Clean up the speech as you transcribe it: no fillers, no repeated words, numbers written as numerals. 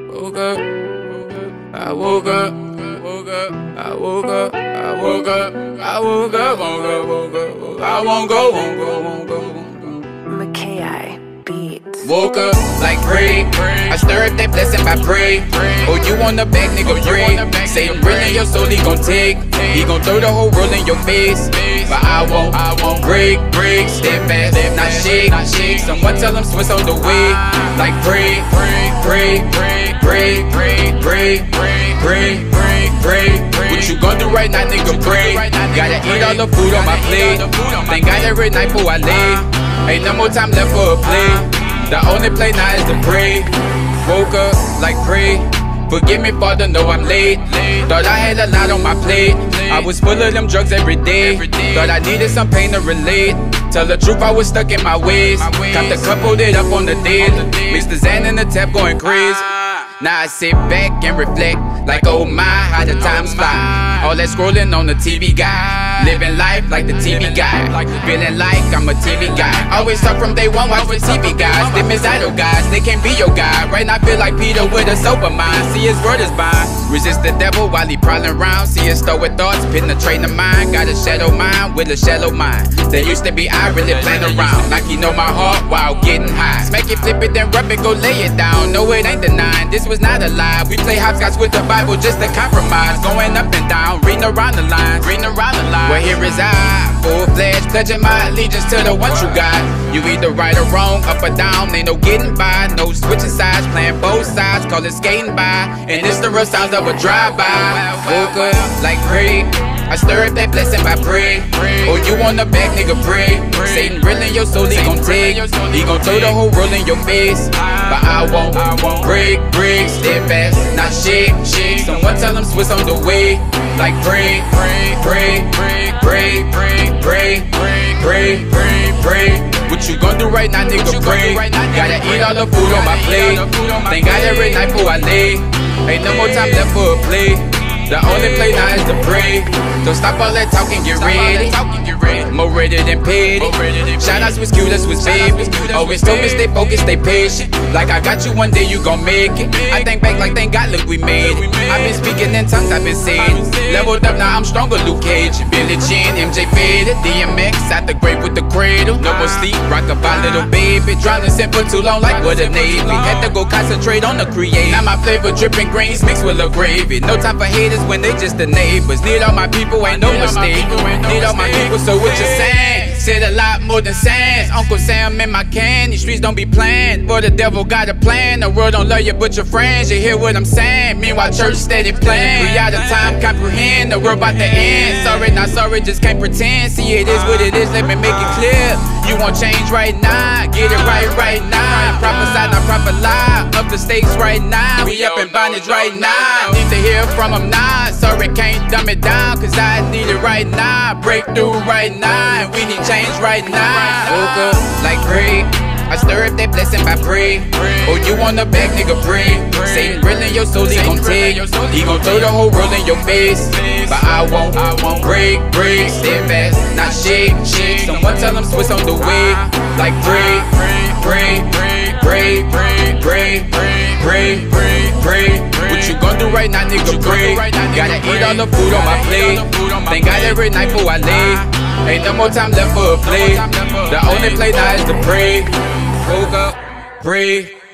woke up, I woke up, I woke up, I woke up, I woke up, woke up, I won't go. Mackay Beats. Woke up like pray. I stir up that blessing by pray. Oh, you on the back, nigga, pray. Satan really your soul, he gon' take. He gon' throw the whole world in your face. But I won't break. Step fast, not shake. Someone tell him Swiss on the way. Like pray. What you gon' do right now, nigga, pray. Gotta eat all the food on my plate. Thank God every night before I lay. Ain't no more time left for a play. The only play now is to pray. Woke up like pray. Forgive me, Father, know I'm late. Thought I had a lot on my plate. I was full of them drugs every day. Thought I needed some pain to relate. Tell the truth, I was stuck in my ways. Got the cup, hold it up on the dead. Mix the Xan and the tap, going crazy. Now I sit back and reflect, like oh my, how the times fly. All that scrolling on the TV guy, living life like the TV guy, feeling like I'm a TV guy. Always talk from day one, watch the TV guys. Them is idol guys, they can't be your guy. Right now I feel like Peter with a sober mind. See his word is bond. Resist the devil while he prowling around. See his stoic thoughts penetrating the mind. Got a shadow mind with a shallow mind. That used to be I really playing around, like he know my heart while getting high. Smack it, flip it, then rub it, go lay it down. No, it ain't denying, this was not a lie. We play hopscotch with the Bible just to compromise. Going up and down, reading around the lines. Well, here is I, full-fledged, pledging my allegiance to the one true God. You either right or wrong, up or down, ain't no getting by. No switching sides, playing both sides, call it skating by. And it's the real sounds of a drive-by. Woke up like pray. I stir up that blessing by pray. Oh, you on the back, nigga, pray. Satan really your soul, he gon' take. He gon' throw the whole world in your face. But I won't break. Step fast, not shake. Someone tell him Swiss on the way. Like pray. What you gon' do right now, nigga, pray. Gotta eat all the food on my plate. Thank God every night before I lay. Ain't no more time left for a play. The only play now is to pray. So stop all that talking, get ready. More ready than paid. Shout out Swiss Q, that's Swiss baby. Always told me stay focused, stay patient. Like I got you, one day you gon' make it. I think back like thank God, look we made it. I've been speaking in tongues, I've been saying. Leveled up, now I'm stronger, Luke Cage. Billie Jean, MJ faded. DMX out the grave with the cradle. No more sleep, rock about little baby. Drowning sin for too long, like with a Navy. Had to go concentrate on the create. Now my flavor dripping greens mixed with a gravy. No time for haters when they just the neighbors. Need all my people, ain't no mistake. Need all my people, so what you saying? Said a lot more than sands. Uncle Sam in my can. These streets don't be playing, but the devil got a plan. The world don't love you but your friends. You hear what I'm saying? Meanwhile church steady playing. We out of time, comprehend. The world about to end. Sorry, not sorry, just can't pretend. See it is what it is, let me make it clear. You want change right now, get it right now. Prophesy, not proper lie. Up the stakes right now, we up in bondage right now. Need to hear from them now. Sorry, can't dumb it down, cause I need it right now. Breakthrough right now, and we need change right now. Woke up like pray. I stir up that blessing by pray. Oh, you on the back, nigga, pray. Satan really your soul, he gon' take. He gon' throw the whole world in your face. But I won't break. Step fast, not shake. Someone tell him Swiss on the way. Like pray. What you gon' do right now, nigga, pray. Gotta eat all the food on my plate. Thank God every night before I lay. Ain't no more time left for a play. The only play now is to pray. Woke up, pray.